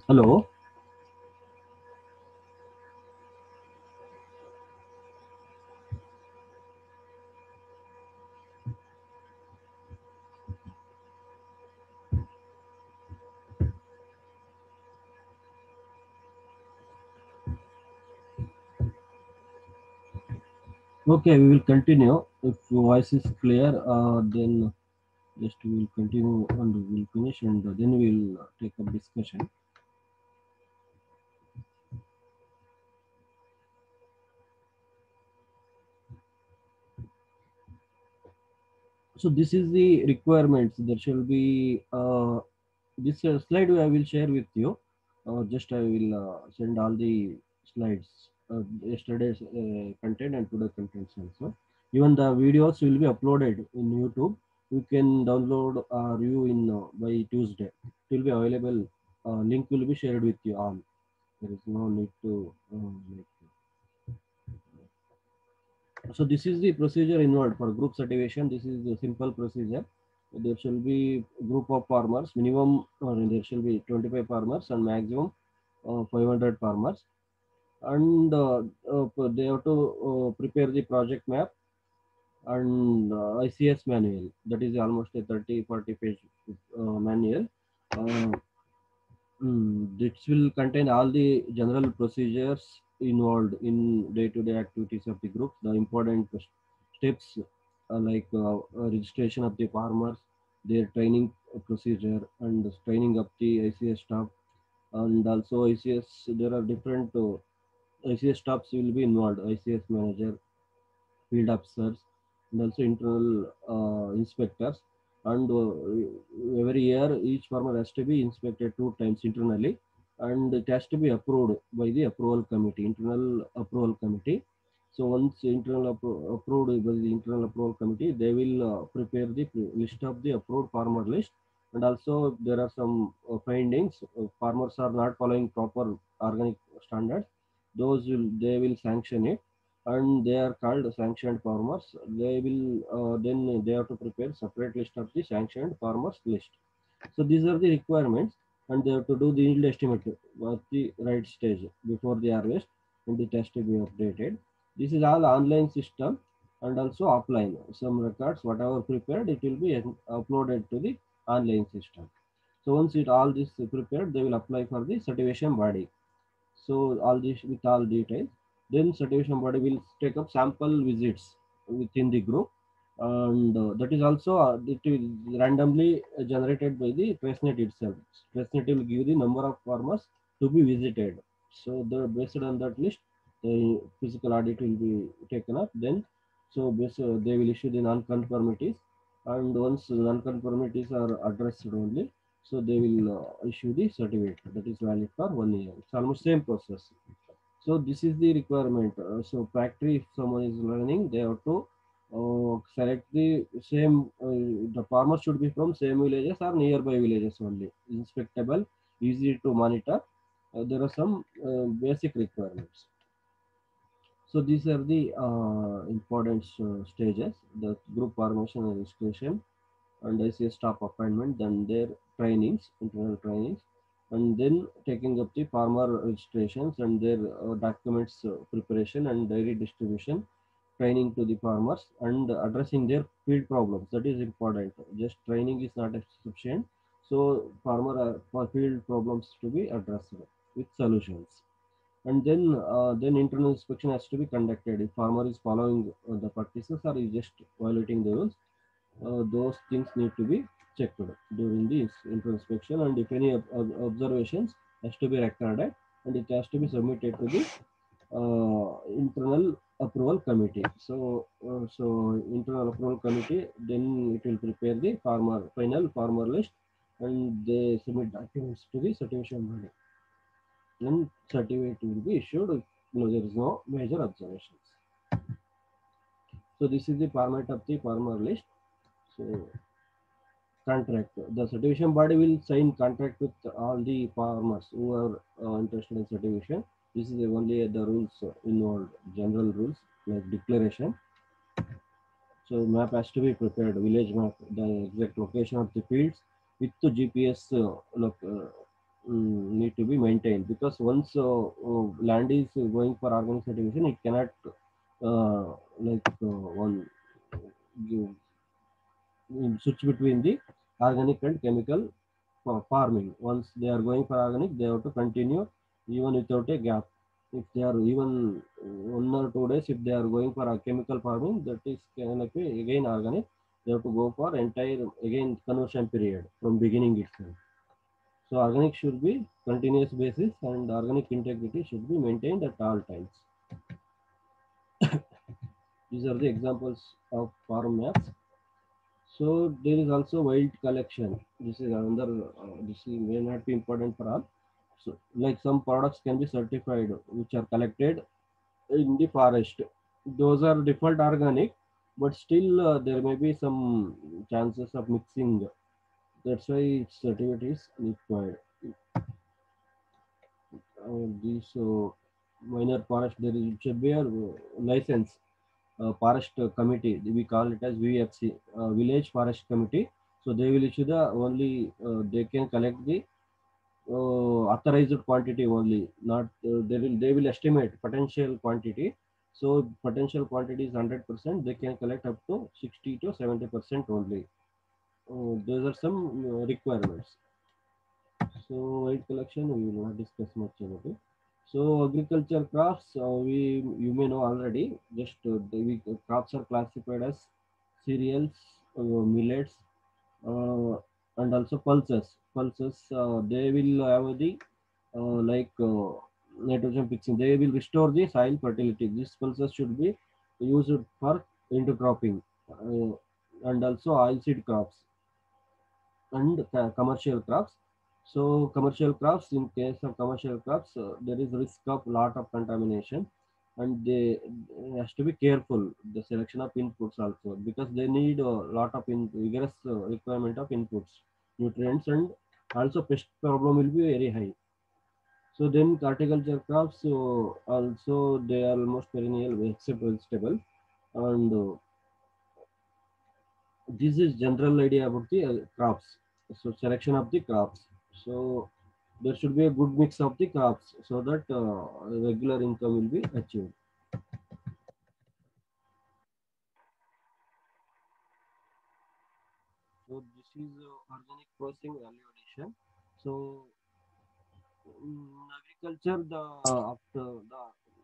Hello. Okay, we will continue. If your voice is clear, then just we will continue and we will finish, and then we will take up discussion. So this is the requirements. There shall be this slide I will share with you. Just I will send all the slides. Yesterday's content and today contents also. Even the videos will be uploaded in YouTube. You can download or view in by Tuesday. It will be available. Link will be shared with you all. There is no need to so this is the procedure involved for group certification. This is the simple procedure. There shall be group of farmers, minimum there shall be 25 farmers and maximum 500 farmers. And they have to prepare the project map and ICS manual. That is almost a 30-40 page manual. Uh, this will contain all the general procedures involved in day-to-day activities of the group. The important steps like registration of the farmers, their training procedure, and training of the ICS staff, and also ICS. There are different ICS staffs will be involved. ICS manager, field officers, and also internal inspectors. And every year, each farmer has to be inspected 2 times internally, and it has to be approved by the approval committee, internal approval committee. So once approved by the internal approval committee, they will prepare the list of the approved farmer list. And also there are some findings. Farmers are not following proper organic standards. Those will they will sanction it, and they are called sanctioned farmers. They will then they have to prepare separate list of the sanctioned farmers list. So these are the requirements, and they have to do the yield estimate at the right stage before the harvest, and the test to be updated. This is all online system and also offline. Some records, whatever prepared, it will be uploaded to the online system. So once it all this prepared, they will apply for the certification body. So all this with all details. Then certification body will take up sample visits within the group, and that is also it will randomly generated by the TraceNet itself. TraceNet will give the number of farmers to be visited. So the based on that list, the physical audit will be taken up. Then so they will issue the non-conformities, and once non-conformities are addressed only, so they will issue the certificate that is valid for 1 year. It's almost same process. So this is the requirement. So factory, if someone is learning, they have to select the same. The farmers should be from same villages or nearby villages only. Inspectable, easy to monitor. There are some basic requirements. So these are the important stages: the group formation and registration, and ICS staff appointment, then their trainings, internal trainings, and then taking up the farmer registrations and their documents preparation and dairy distribution, training to the farmers, and addressing their field problems. That is important. Just training is not sufficient. So farmer for field problems to be addressed with solutions. And then internal inspection has to be conducted. If farmer is following the practices or is just violating the rules, those things need to be checked during the inspection, and if any observations has to be recorded, and it has to be submitted to the internal approval committee. So internal approval committee, then it will prepare the final farmer list, and they submit documents to the certification body. Then certificate will be issued if there is no major observations. So this is the format of the farmer list. So contract. The certification body will sign contract with all the farmers who are interested in certification. This is only the rules involved, general rules like declaration. So map has to be prepared, village map, the exact location of the fields with the GPS need to be maintained, because once land is going for organic certification, it cannot one give switch between the organic and chemical farming. Once they are going for organic, they have to continue even without a gap. If they are even 1 or 2 days, if they are going for a chemical farming, that is cannot be again organic. They have to go for entire again conversion period from beginning itself. So organic should be continuous basis, and organic integrity should be maintained at all times. These are the examples of farm maps. So there is also wild collection. This is another. This may not be important for all. So like some products can be certified, which are collected in the forest. Those are default organic, but still there may be some chances of mixing. That's why certificate is required. These minor forest, there is, should be a license, forest committee. We call it as VFC, Village Forest Committee. So they will issue the only, they can collect the authorized quantity only. Not they will estimate potential quantity. So potential quantity is 100%. They can collect up to 60 to 70% only. Those are some requirements. So white collection, we will not discuss much about it. So agriculture crops, we you may know already. Just crops are classified as cereals, millets, uh, and also pulses. Pulses, they will have the nitrogen fixing. They will restore the soil fertility. These pulses should be used for intercropping, and also oilseed crops and commercial crops. So commercial crops, in case of commercial crops, there is risk of lot of contamination, and they has to be careful the selection of inputs also, because they need a lot of vigorous requirement of inputs, nutrients, and also pest problem will be very high. So then horticulture crops, so also they are almost perennial except vegetable, and this is general idea about the crops. So selection of the crops. So there should be a good mix of the crops so that regular income will be achieved. So this is organic processing value addition. So in agriculture, the after the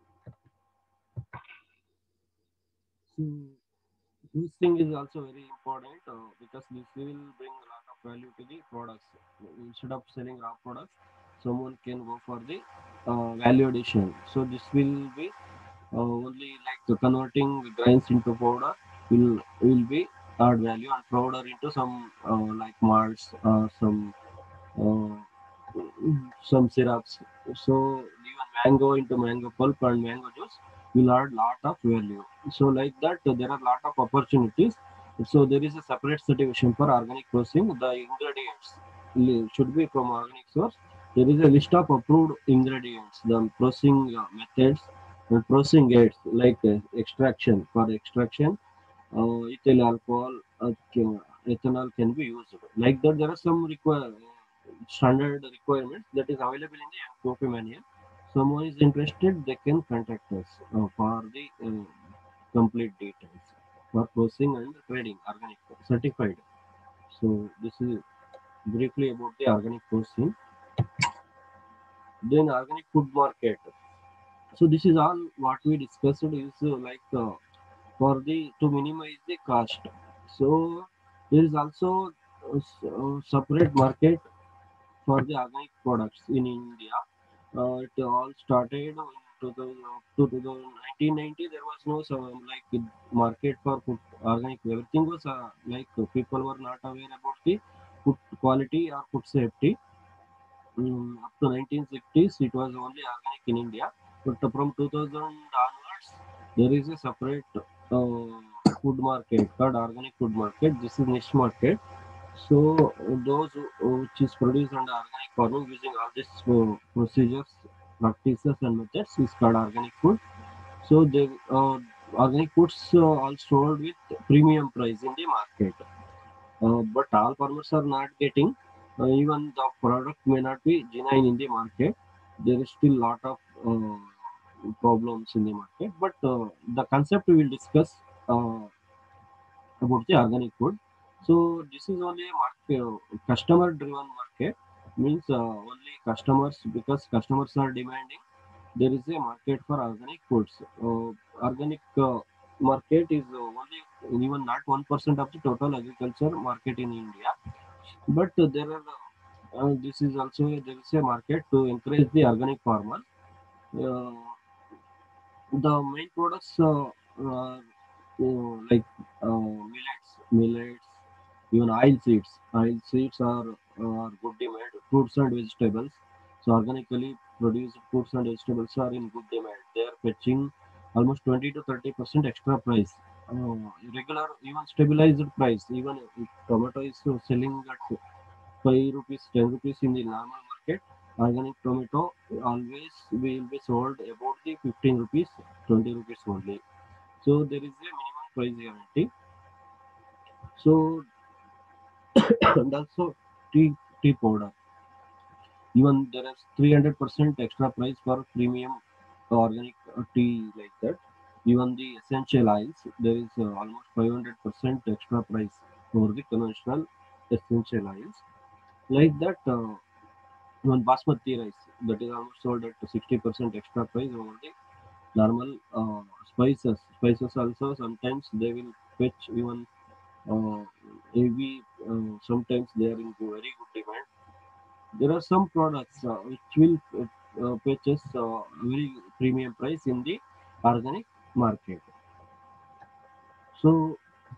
so this thing is also very important, because this will bring a lot of value to the products. Instead of selling raw products, someone can go for the value addition. So this will be only like converting grains into powder will be add value, and powder into some like malts, uh, some syrups. So even mango into mango pulp and mango juice will add lot of value. So like that, there are lot of opportunities. So there is a separate certification for organic processing. The ingredients should be from organic source. There is a list of approved ingredients, the processing methods and processing aids like extraction. For extraction, ethyl alcohol, ethanol can be used. Like that, there are some standard requirements that is available in the Coffee Mania. Someone is interested, they can contact us for the complete details for processing and trading organic certified. So this is briefly about the organic processing. Then organic food market. So this is all what we discussed is for the to minimize the cost. So there is also a separate market for the organic products in India. It all started in 2000, to 1990. There was no market for food organic. Everything was people were not aware about the food quality or food safety. Up to 1960s, it was only organic in India. But from 2000 onwards, there is a separate food market called organic food market. This is niche market. So those which is produced under organic farming using all these procedures, practices, and methods is called organic food. So the organic foods are sold with premium price in the market, but all farmers are not getting. Even the product may not be genuine in the market. There is still lot of problems in the market. But the concept we will discuss about the organic food. So this is only a market, customer-driven market. Means only customers, because customers are demanding. There is a market for organic foods. Organic market is only even not 1% of the total agriculture market in India. But there are this is also there is a market to encourage the organic farmer. Uh, the main products like millets, even oil seeds are good demand. Fruits and vegetables, so organically produced fruits and vegetables are in good demand. They are fetching almost 20 to 30% extra price. Regular, even stabilized price. Even if tomato is selling at 5 rupees, 10 rupees in the normal market, organic tomato always will be sold about the 15 rupees, 20 rupees only. So there is a minimum price guarantee. So and also tea tea powder. Even there is 300% extra price for premium organic tea like that. Even the essential oils, there is almost 500% extra price for the conventional essential oils. Like that, one basmati rice that is almost sold at 60% extra price over the normal spices. Spices also sometimes they will fetch even heavy. Sometimes they are in very good demand. There are some products which will purchase very premium price in the organic market. So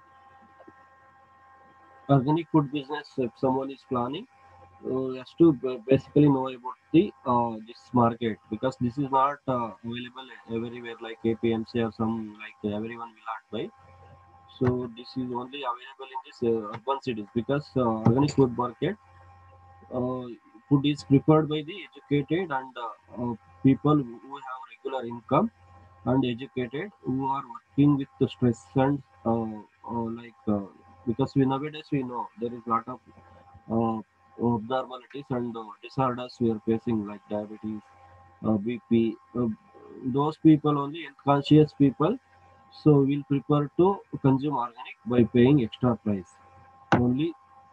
organic food business, if someone is planning, has to basically know about the this market, because this is not available everywhere like APMC or some, like everyone will not buy. So this is only available in this urban cities, because organic food market uh, food is preferred by the educated and people who have regular income, and educated who are working with the stress and because we nowadays we know there is lot of uh, abnormalities and disorders we are facing, like diabetes, BP. Those people only, health conscious people, so will prefer to consume organic by paying extra price only.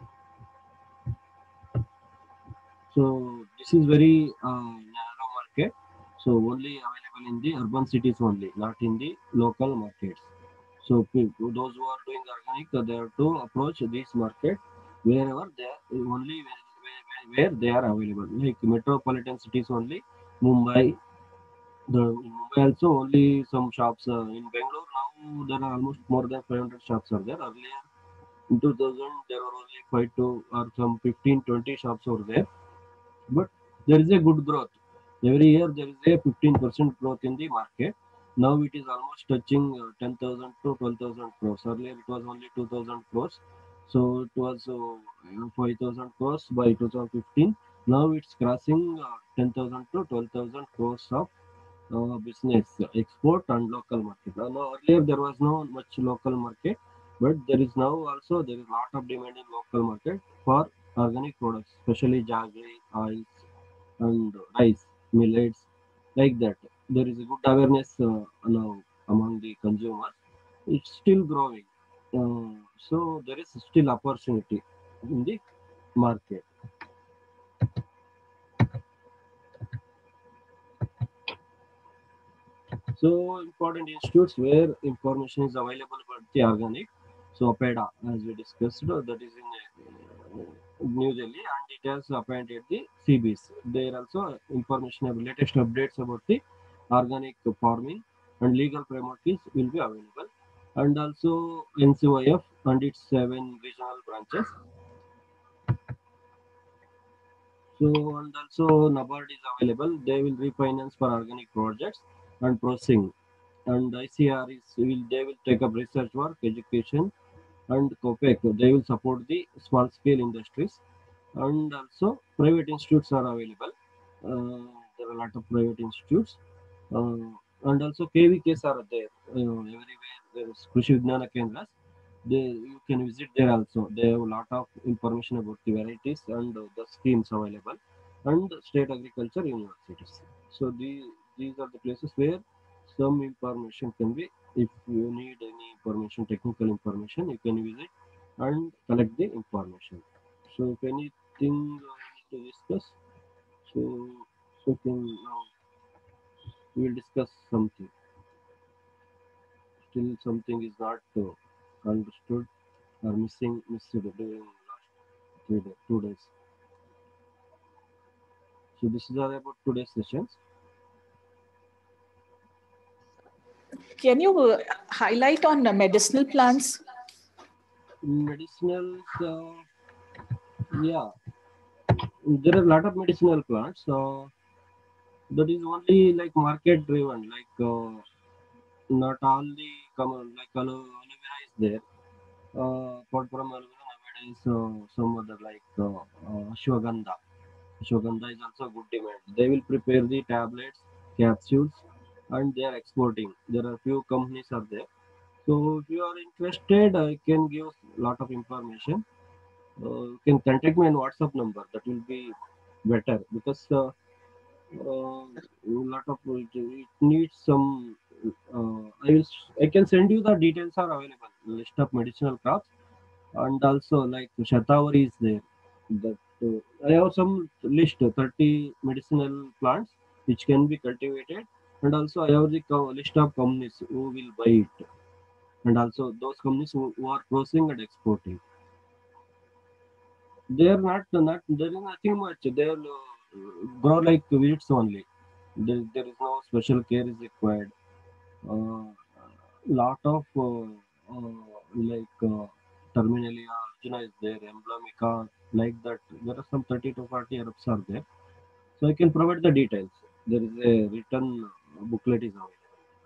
So this is very narrow market. So only available in the urban cities only, not in the local markets. So those who are doing organic, they have to approach this market wherever they are, only where they are available. Like metropolitan cities only, Mumbai. In Mumbai also only some shops. In Bangalore now there are almost more than 500 shops are there. Earlier in 2000 there were only 5 to or some 15, 20 shops over there. But there is a good growth. Every year there is a 15% growth in the market. Now it is almost touching 10,000 to 12,000 crores. Earlier it was only 2,000 crores. So it was 5,000 crores by 2015. Now it's crossing 10,000 to 12,000 crores of business, export and local market. Now, earlier there was no much local market, but there is now also there is lot of demand in local market for organic products, especially jaggery, oils, and rice, millets, like that. There is a good awareness now among the consumers. It's still growing, so there is still opportunity in the market. So important institutes where information is available about the organic. So APEDA, as we discussed, that is in New Delhi, and it has appointed the CBs. There also information of latest updates about the organic farming and legal framework will be available, and also NCYF and its 7 regional branches. So and also NABARD is available. They will refinance for organic projects and processing, and ICR is will they will take up research work, education, and COPEC. They will support the small scale industries, and also private institutes are available. There are a lot of private institutes, uh, and also KVKs are there everywhere. There is Krishi Vijnana Kendras. You can visit there also. They have a lot of information about the varieties and the schemes available, and state agriculture universities. So these are the places where some information can be. If you need any information, technical information, you can visit and collect the information. So if anything to discuss, so can now we will discuss something. Still something is not understood or missed during last 3 days, 2 days. So this is all about today's sessions. Can you highlight on medicinal plants? Medicinals, yeah, there are a lot of medicinal plants. That is only like market driven. Like not all the common like aloe vera is there. Apart from aloe vera nowadays, some other like ashwagandha. Ashwagandha is also good demand. They will prepare the tablets, capsules, and they are exporting. There are few companies are there. So if you are interested, I can give a lot of information. You can contact me on WhatsApp number. That will be better because lot of it needs some. I can send you the details are available. List of medicinal crops and also like shatavari is there. That I have some list 30 medicinal plants which can be cultivated, and also I have the list of companies who will buy it, and also those companies who are processing and exporting. They are not there is nothing much. They are grow like weeds only. There is no special care is required. Lot of like Terminalia, Arjuna is there, Emblemica, like that. There are some 30 to 40 herbs are there. So I can provide the details. There is a written booklet is available.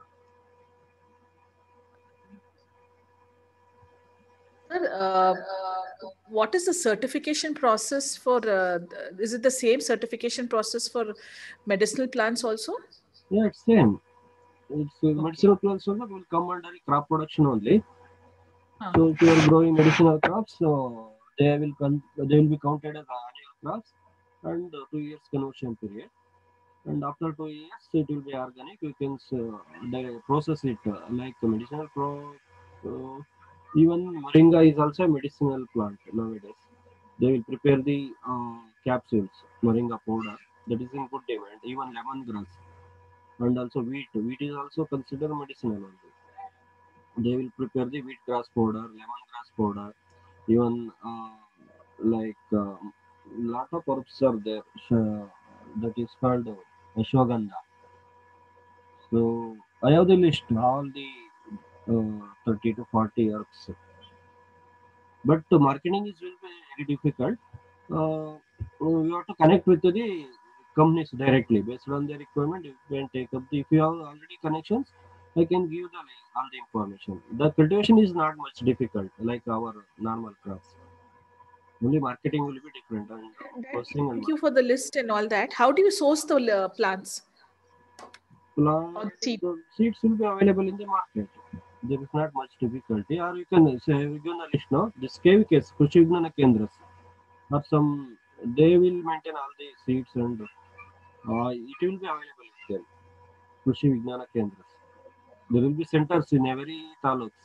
Sir, what is the certification process for? Is it the same certification process for medicinal plants also? Yeah, it's same. It's Okay. medicinal plants also will come under crop production only. Huh. So if you are growing medicinal crops, so they will be counted as annual crops and 2 years conversion period. And after 2 years, it will be organic. You can process it like a medicinal uh, even moringa is also a medicinal plant nowadays. They will prepare the capsules, moringa powder that is in good demand. Even lemongrass and also wheat. Wheat is also considered medicinal only. They will prepare the wheat grass powder, lemongrass powder, even like lot of herbs are there. That is called ashwagandha. So I have the list, all the 30 to 40 herbs. But marketing is will be very difficult. You have to connect with the companies directly based on their requirement. You can take up if you have already connections. I can give all the information. The cultivation is not much difficult like our normal crops. Only marketing will be different and processing and Thank you for the list and all that. How do you source the plants or the seed? the seeds will be available in the market. There is not much difficulty. Or you can say we give a list now. This KVKs, Krishi Vignana Kendras, or some they will maintain all the seeds and it will be available with them. Krishi Vignana Kendras. There will be centers in every taluks.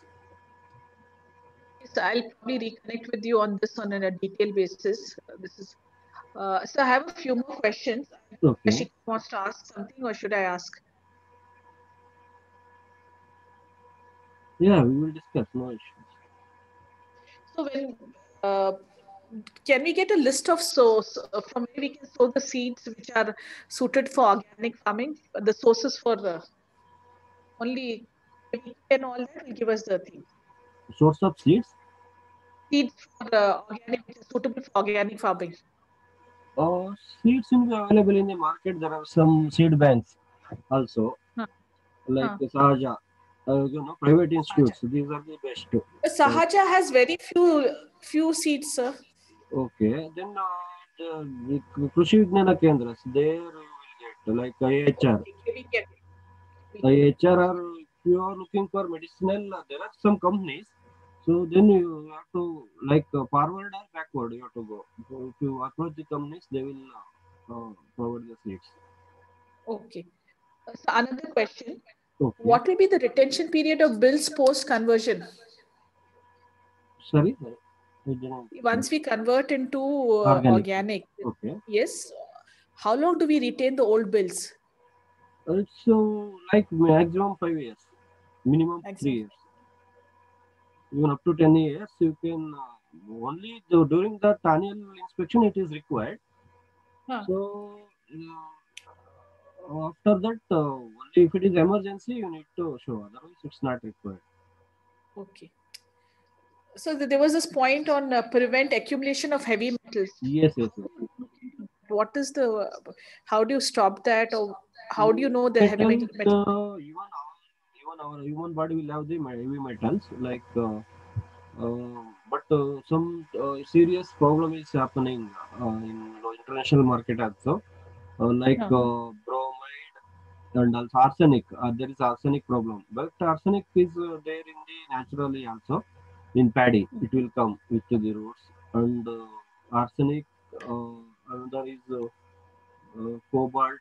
So I'll probably reconnect with you on this on a detailed basis. This is so I have a few more questions. Okay. Ashika wants to ask something, or should I ask? Yeah, we will discuss. No issues. So when can we get a list of source from where we can sow the seeds which are suited for organic farming? The sources for only and all that will give us the thing. Source of seeds. Seeds for organic, which is suitable for organic farming. Seeds will be available in the market. There are some seed banks also, Huh. like Huh. Sahaja. Private institutes. These are the best. Sahaja has very few seeds, sir. Okay, then the Krishi Vignana Kendras, there you will get like IHR. We get. We get. IHR are if you are looking for medicinal, there are some companies. So then you have to like forward or backward. You have to go. So if you approach the companies, they will provide the seats. Okay. So another question. Okay. What will be the retention period of bills post conversion? Sorry, I didn't. Once we convert into Organic. organic, Okay. yes, how long do we retain the old bills? So like maximum 5 years, minimum Maximum. 3 years, even up to 10 years. You can only during that annual inspection it is required. Huh. So after that, only if it is emergency, you need to show. Otherwise, it's not required. Okay. So there was this point on prevent accumulation of heavy metals. Yes, yes, yes. What is the, how do you stop that, or how do you know the heavy Metals, metal? even our human body will have the heavy metals like, but some serious problem is happening in international market also, like Huh. bromide and also arsenic. There is arsenic problem, but arsenic is there in the naturally also in paddy. It will come with the roots and arsenic. Another is cobalt.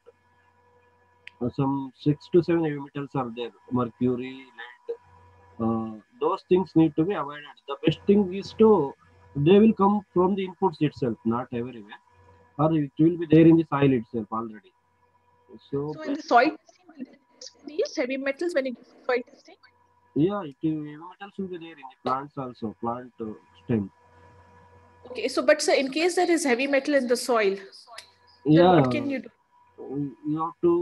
Some 6 to 7 heavy metals are there. Mercury, lead. Those things need to be avoided. The best thing is to they will come from the inputs itself, not everywhere, or it will be there in the soil itself already. So So in the soil testing, will they test for these heavy metals when you do soil testing? yeah, heavy metals will be there in the plants also, plant stem. Okay, so but sir, in case there is heavy metal in the soil, then what Yeah, can you do? you have to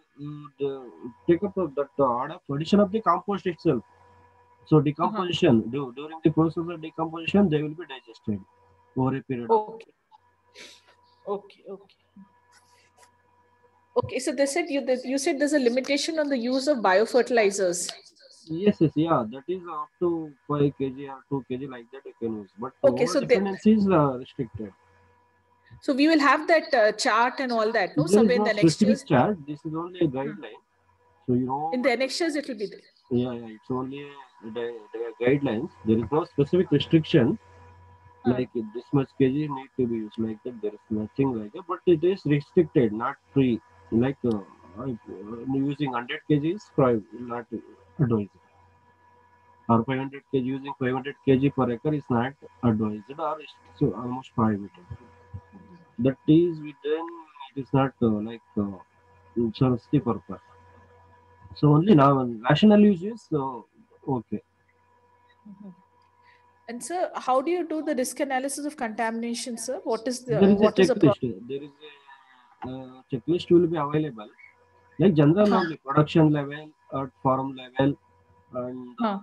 take up that order of addition of the compost itself. So Uh-huh. decomposition, during the process of decomposition, they will be digested over a period of time. Okay, okay. Okay, so they said you said there's a limitation on the use of biofertilizers. Yes, yes, yeah, that is up to 5 kg or 2 kg like that you can use, but Okay, over so dependency is restricted. so we will have that chart and all that, no? There is Somewhere in no the annexures. specific chart. This is only a Hmm. guideline. So you know In the what is annexures, it will be there. yeah, it's only the guidelines. There is no specific restriction Huh. like this much kg need to be used like that. There is nothing like that, but it is restricted, not free. Like using 100 kg is not advised, or 500 kg using 500 kg per acre is not advised, or it's almost prohibited. That is within it is not serves the purpose. So only now rational use is okay. Mhm. And sir, how do you do the risk analysis of contamination, sir? There is a What is the checklist. process? There is a checklist will be available. Like general Huh. only production level at farm level and Huh.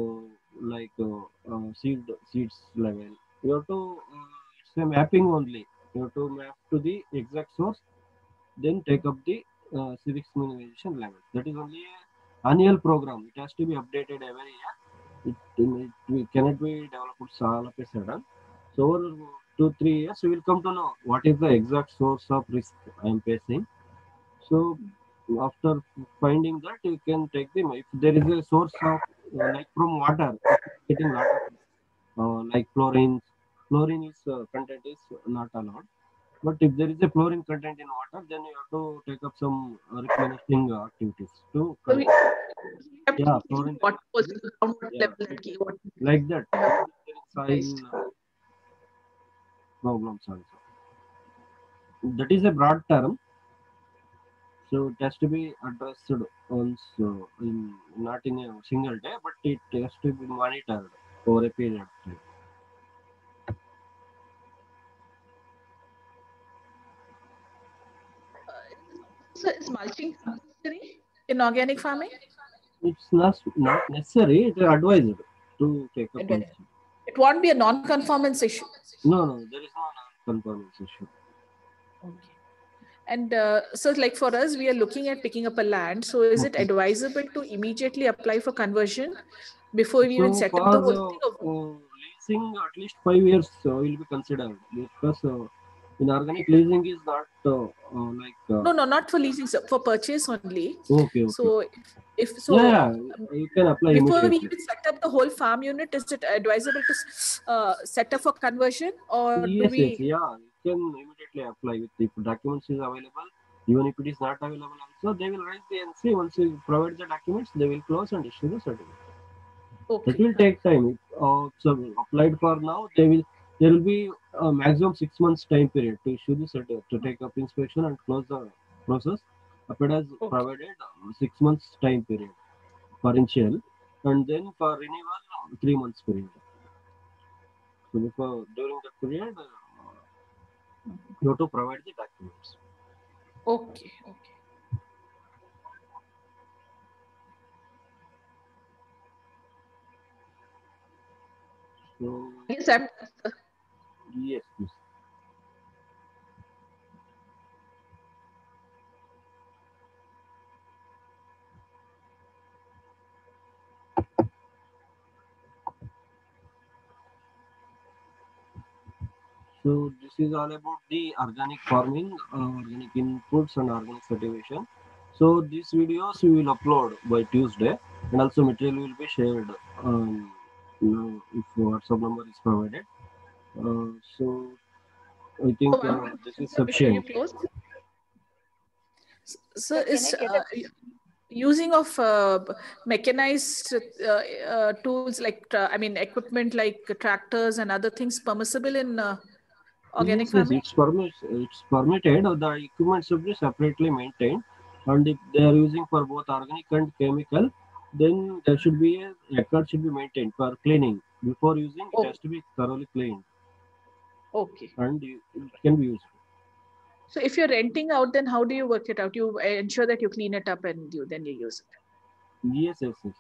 seeds level. You have to it's a mapping only. You have to map to the exact source, then take up the civics minimization level. That is only a annual program. It has to be updated every year. We cannot be developed all of a sudden. So over 2 3 years, we will come to know what is the exact source of risk I am facing. So after finding that, you can take them. If there is a source of like from water, if you are getting lot of like chlorine, chlorine is content is not allowed. But if there is a fluorine content in water, then you have to take up some replenishing activities to So we have to yeah, keep checking fluorine water level. also, the groundwater Yeah, level and key water like that. level If there is analyzed. soil problems also. That is a broad term, so it has to be addressed once in not in a single day, but it has to be monitored over a period of time. So is mulching compulsory in organic farming? It's not necessary. It is advised to take up It mulching. it won't be a non-conformance issue. No, there is no non-conformance issue. Okay. And so, like for us, we are looking at picking up a land. So, is it Okay. advisable to immediately apply for conversion before we even So set up for the whole thing? leasing, at least 5 years will be considered because in organic leasing is not like No, not for leasing, sir, for purchase only. okay. So, If so, Yeah, you can apply before we immediately. even set up the whole farm unit, is it advisable to set up for conversion, or do Yes, yes, we? yeah. You can immediately apply with the documents is available. Even if it is not available, also they will raise the NC. Once you provide the documents, they will close and issue the certificate. That Okay. will take time. So applied for now, there will be a maximum 6 months time period to issue the certificate, to take up inspection and close the process. Applied has Okay. provided 6 months time period for initial, and then for renewal 3 months period. So before during that period, you have to provide the documents. Okay. Okay. So Yes, I'm. yes, yes. So this is all about the organic farming, organic inputs and organic certification. So these videos we will upload by Tuesday, and also material will be shared. Um, if WhatsApp number is provided. So I So think one more this question, is sir, before you sufficient. close. So Sir, can is I get a using of mechanized tools like I mean equipment like tractors and other things permissible in organic Yes, yes, farming? it's permitted. The equipment should be separately maintained, and if they are using for both organic and chemical, then there should be a record should be maintained for cleaning. Before using, it Oh, has to be thoroughly cleaned, okay. and it can be used. So if you're renting out, then how do you work it out? You ensure that you clean it up and you use it. Yes, yes, yes.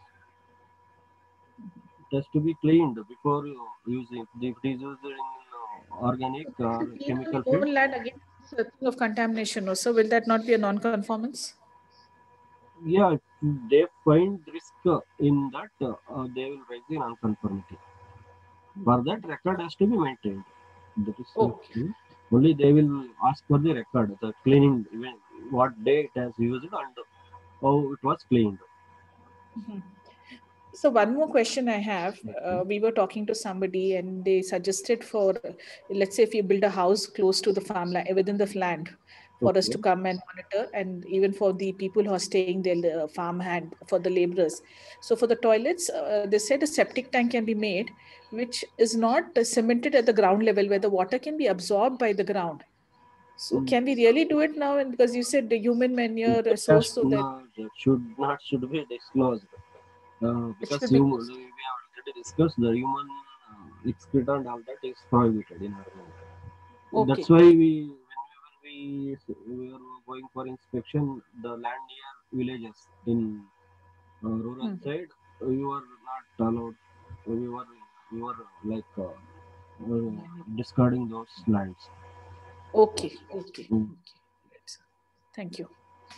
It has to be cleaned before using. If it is used in organic or Clean on chemical your feed, own land against the thing of contamination. No, so will that not be a non-conformance? yeah, if they find risk in that, they will raise the non-conformity. For that, record has to be maintained. That is Okay. only they will ask for the record, the cleaning, even what day it has used and how it was cleaned. Mhm. So one more question I have. Okay. We were talking to somebody and they suggested for, let's say if you build a house close to the farmland, within the land, for us Okay. to come and monitor, and even for the people who are staying there, the farmhand, for the laborers. So for the toilets, they said a septic tank can be made, which is not cemented at the ground level, where the water can be absorbed by the ground. So Mm, can we really do it now? And because you said the human manure that source, so that that should be disclosed it because should be close. we have already discussed the human excreta and all that is prohibited in our land. That's Okay. why whenever we were going for inspection, the land near villages in rural Hmm. side, we were not allowed. We were like discarding those lands. Okay. Okay. Mm. Okay. Right, sir. Thank you.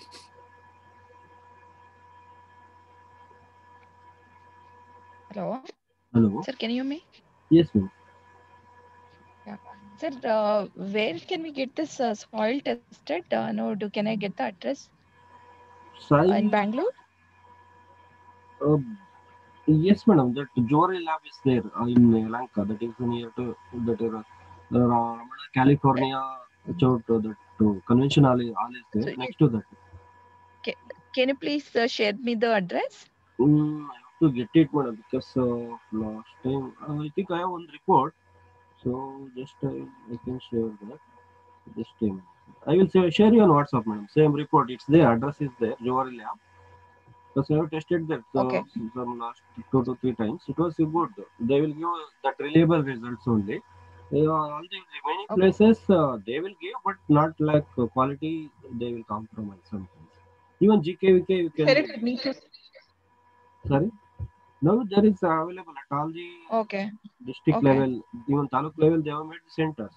hello? Hello. Sir, can you hear me? Yes, ma'am. Yeah. Sir, where can we get this soil tested? No, can I get the address in Sai. Bangalore? Uh, yes, madam. That Jory lab is there in Lanka. That is near to that Ramana, California. Chowt, that convention hall is there So, next to that. ca- can you please share me the address? I have to get it, madam, because last time I think I have one report. So just I can share that. Just I will share you on WhatsApp, madam. Same report. It's there. Address is there. Jowari lab. Because I have tested that Okay. some last 2 to 3 times. It was good. They will give that reliable results only. All the remaining Okay. places they will give, but not like quality. They will compromise sometimes. Even GKVK you Share can. it with me too. Sorry. Now there is available at all the Okay. district Okay. level, even taluk level. They have made the centers.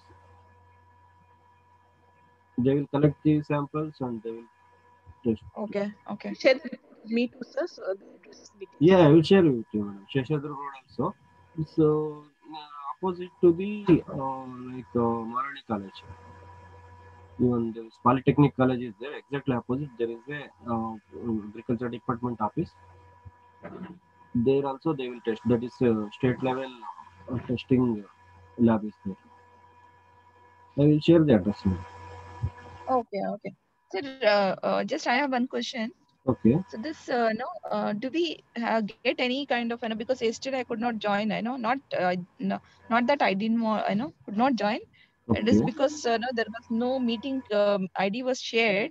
They will collect the samples and they will test. Okay. Okay. Share it with me too, sir. So the address Yeah, details. I will share with you, madam. Sheshadri Road also. So opposite to the like Marani College. Even there is Polytechnic College is there. Exactly opposite, there is a agriculture department office. There also they will test. That is state level testing lab is there. I will share the address now. Okay, okay. Sir, just I have one question. Okay. So this, no, do we get any kind of, because yesterday I could not join, no, not that I didn't want, could not join. It is Okay. because, no, there was no meeting ID was shared,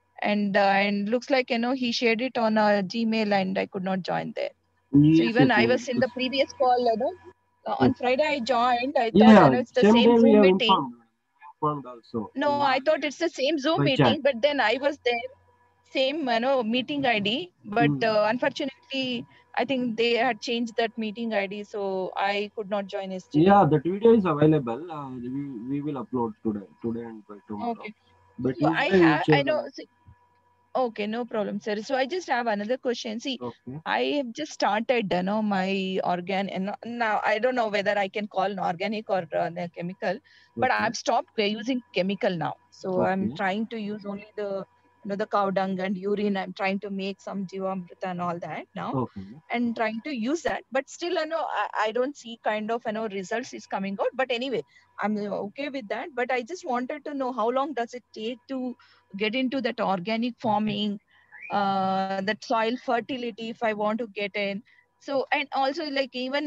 and looks like, he shared it on Gmail, and I could not join there. So Yes, even yes, I was in the previous call, yes. on Friday I joined. I thought, Yeah, it's the same same day we Zoom have meeting. informed also No, I thought it's the same Zoom by chat. meeting, but then I was there, same, meeting ID, but Mm. unfortunately, I think they had changed that meeting ID, so I could not join yesterday. Yeah, that video is available. We will upload today and by tomorrow. Okay. By So Tuesday we will I share the know. link. Okay, no problem, sir. So I just have another question. See, Okay. I have just started, my and now I don't know whether I can call an organic or the chemical, but Okay. I've stopped using chemical now. So I'm Okay. trying to use only the cow dung and urine. I'm trying to make some Jivamrita and all that now, Okay. and trying to use that. But still, I don't see kind of, results is coming out. But anyway, I'm okay with that. But I just wanted to know how long does it take to get into that organic farming, that soil fertility if I want to get in. So, and also like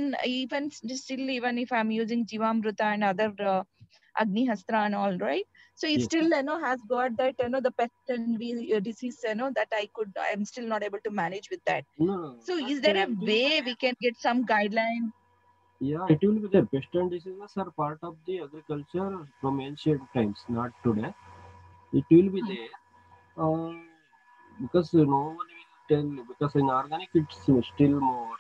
still, even if I'm using Jivamruta and other Agni Hastra and all, right? So it Yes. still, has got that, the pest and disease, that I'm still not able to manage with that. No, So that is there a it will way we can get some guideline? yeah, it will be there. Pest and diseases are part of the agriculture from ancient times, not today. It will be Hmm. there. Uh, because no one will tell, because in organic it's still more,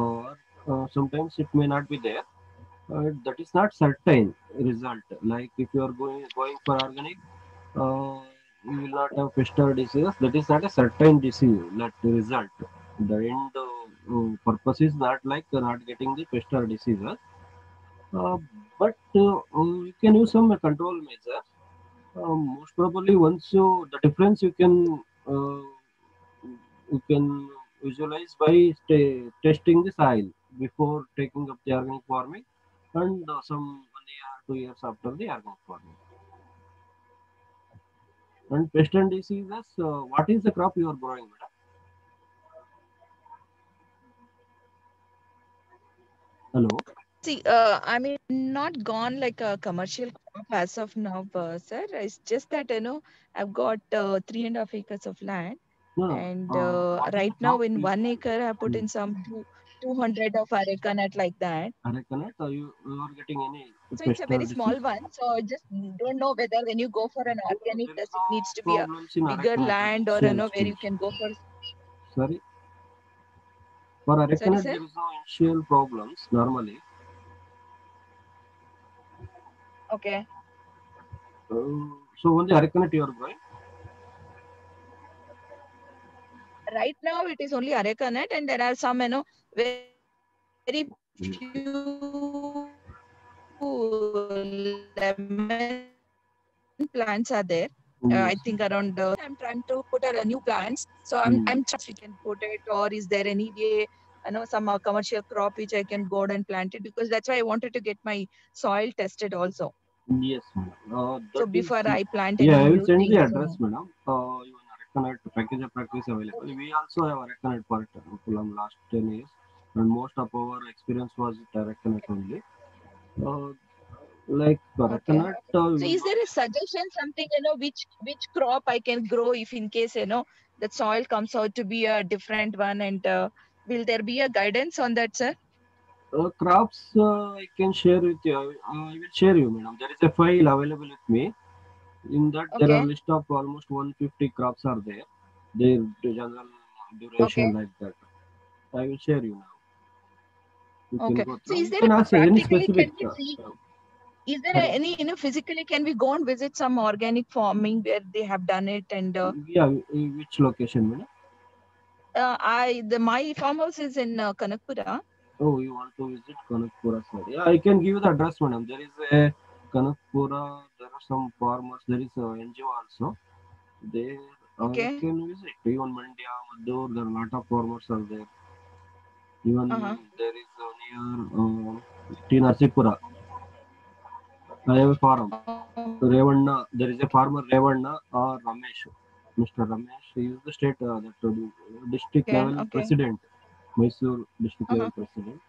sometimes it may not be there, that is not certain result. Like if you are going for organic, uh, you will not have pest or disease. That is not a certain disease, that result. The end purpose is not like not getting the pest or diseases, uh, but you can use some control measure. Most probably once the difference you can visualize by testing the soil before taking up the organic farming, and some 1 year 2 years after the organic farming. And pest and diseases, what is the crop you are growing, madam? Hello. See, I mean, not gone like a commercial crop as of now, sir. It's just that, I've got 3.5 acres of land, No, no. and What is the right now crop in you 1 acre, I put in some 200 of arecanut like that. arecanut, or you are getting any So it's pest a or very disease? small one. So I just don't know whether when you go for an No, no, organic, there is does it no needs to be a problems in bigger arecanut at land, or initial where you stage. can go for. Sorry, for Sorry, arecanut sir. there is no initial problems normally. Okay. So only arecanut you are growing. Right now it is only arecanut, and there are some, very few lemon plants are there. I Yes. think around. I'm trying to put a new plants. So I'm Mm. trying we can put it, or is there any way, some commercial crop which I can go and plant it, because that's why I wanted to get my soil tested also. Yes, madam. So That is, before I plant yeah, any I will new send the things. address, So madam. Even arecanut package of practice available. okay. We also have arecanut for from last 10 years, and most of our experience was with arecanut only. Uh, like Okay. arecanut, So we is don't there a get. suggestion, something, which crop I can grow if in case, that soil comes out to be a different one, and will there be a guidance on that, sir? Crops, I can share with you. I will share you, madam. There is a file available with me. In that, there are Okay. list of almost 150 crops are there. Their general Okay. duration like that. I will share you now. You can Okay. go So through. is You there can a ask any practically can specific. we see? Is there Hello. any, physically can we go and visit some organic farming where they have done it, and Yeah, which location, madam? my farmhouse is in Kanakpura. Oh, you want to visit Kanakpura side? Yeah, I can give you the address, madam. There is a Kanakpura, there are some farmers. There is a NGO also. There you Okay. can visit. Even Mandya, Madhur, there are a lot of farmers are there. Even Uh-huh. there is near T. Narsipura. I have a farm. Revanna, there is a farmer Revanna or Ramesh. Mr. Ramesh, he is the state district Okay. level Okay. president, Mysore district Uh-huh. level president.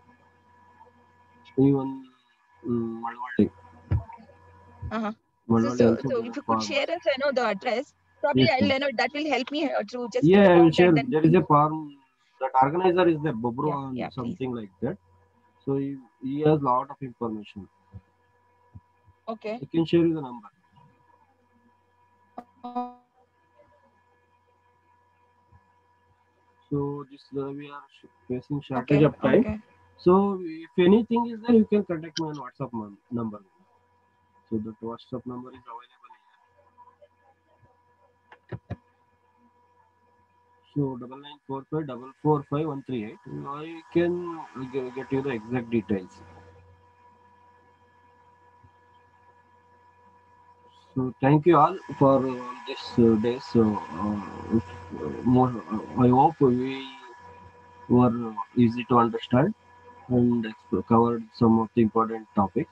Even Malwadi, Uh-huh. So, Malwadi so, also so there if are you could farmers. share us, the address, probably Yes, I'll, ma'am. that will help me to just Yeah, I will respond share. and then There is a farm. That organizer is the yeah, Bobru yeah, and please. something like that. So he has lot of information. Okay. I can share you the number. So this we are facing shortage Okay. of time. Okay. So if anything is there, you can contact me on WhatsApp number. So that WhatsApp number is available here. So 9945 445 138. I can get you the exact details. So thank you all for this day. So more, I hope we were easy to understand and covered some of the important topics.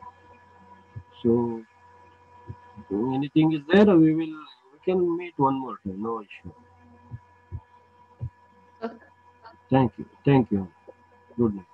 So anything is there, we can meet one more time. No issue. Thank you. Thank you. Good night.